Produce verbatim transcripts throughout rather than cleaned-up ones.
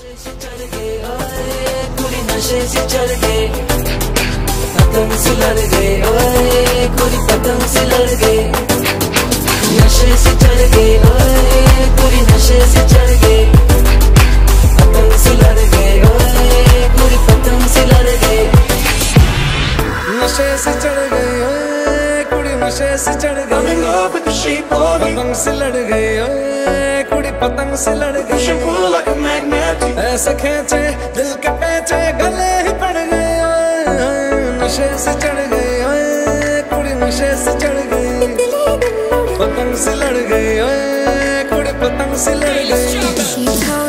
नशे से चढ़ गए, पतंग से लड़ गए, ओए पूरी पतंग से लड़ गए, नशे से चढ़ गए, ओए पूरी नशे से चढ़ गए, पतंग से लड़ गए, ओए पूरी पतंग से लड़ गए, नशे से चढ़ गए, ओए कुड़ी नशे से चढ़ गई, I'm in love with the shape of you, पतंग से लड़ गई, ओए कुड़ी पतंग से लड़ गई, push and pull like a magnet, ऐसे खींचे दिल के पेचे गले ही पड़ गए, नशे से चढ़ गई, ओए कुड़ी नशे से चढ़ गई, पतंग से लड़ गई, ओए कुड़ी पतंग से लड़ गई।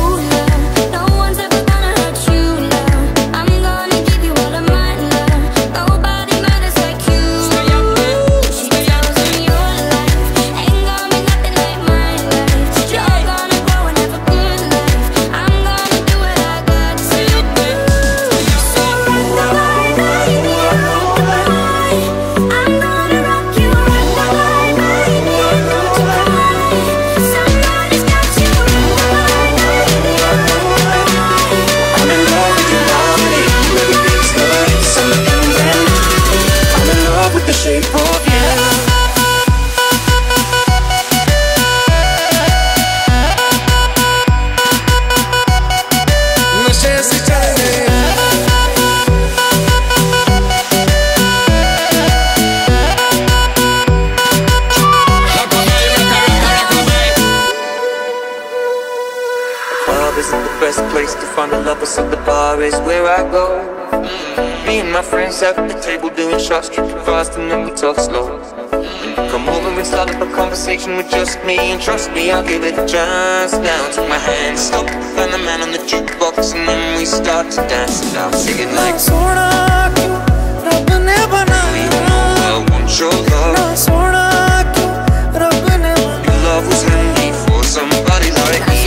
Isn't the best place to find a lover, so the bar is where I go. Me and my friends at the table doing shots, tripping fast and then we talk slow. When you come over and start up a conversation with just me, and trust me, I'll give it a chance. Now take my hand, stop, find the man on the jukebox, and then we start to dance. And I'll sing it like Sona kyun Rab ne banaya, I want your love. Sona kyun Rab ne banaya, Your love was handy for somebody like me.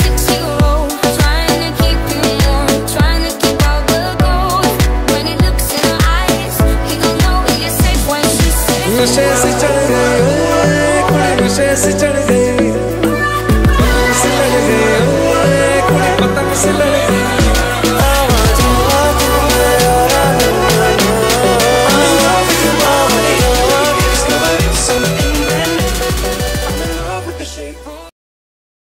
नशे से चढ़ गई, कुड़ी नशे से चढ़ गई, पतंग से लड़ गई, कुड़ी पतंग से लड़ गई।